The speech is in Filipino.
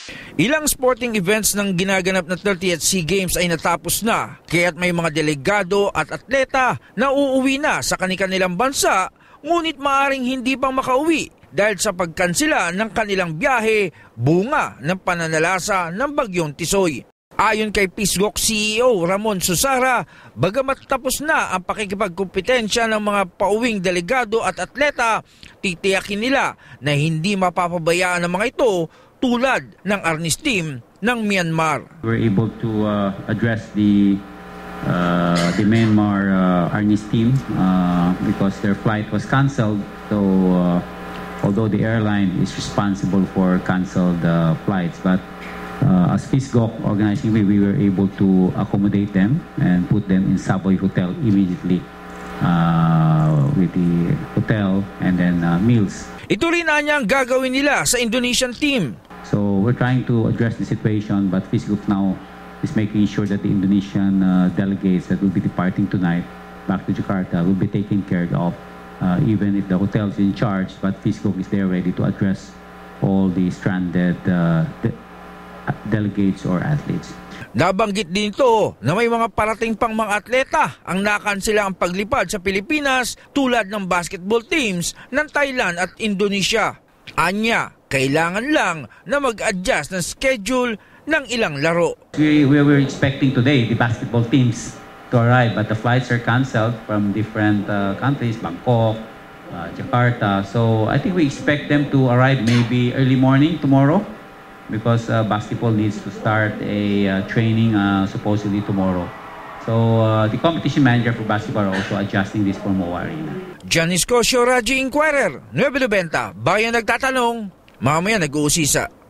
Ilang sporting events ng ginaganap na 30th SEA Games ay natapos na, kaya't may mga delegado at atleta na uuwi na sa kanilang bansa, ngunit maaring hindi pang makauwi dahil sa pagkansela ng kanilang biyahe bunga ng pananalasa ng bagyong Tisoy. Ayon kay PhilSgok CEO Ramon Susara, bagamat tapos na ang pakikipagkumpetensya ng mga pauwing delegado at atleta, titiyakin nila na hindi mapapabayaan ng mga ito tulad ng Arnis team ng Myanmar. We're able to address the Myanmar Arnis team because their flight was cancelled. So although the airline is responsible for cancelled flights, but as PhilSgok organizing, we were able to accommodate them and put them in Savoy Hotel immediately with the hotel and then meals. Ito rin ang gagawin nila sa Indonesian team. So we're trying to address the situation, but PhilSgok now is making sure that the Indonesian delegates that will be departing tonight back to Jakarta will be taken care of, even if the hotel is in charge, but PhilSgok is there ready to address all the stranded delegates or athletes. Nabanggit din ito na may mga parating pang mga atleta ang nakansela ang paglipad sa Pilipinas tulad ng basketball teams ng Thailand at Indonesia. Anya, kailangan lang na mag-adjust ng schedule ng ilang laro. We were expecting today the basketball teams to arrive, but the flights are cancelled from different countries, Bangkok, Jakarta. So I think we expect them to arrive maybe early morning tomorrow, because basketball needs to start a training supposedly tomorrow. So the competition manager for basketball are also adjusting this for MOA Arena. Janice Cosio, Radyo Inquirer, 990, Bayan Nagtatanong, mamaya nag-uusisa.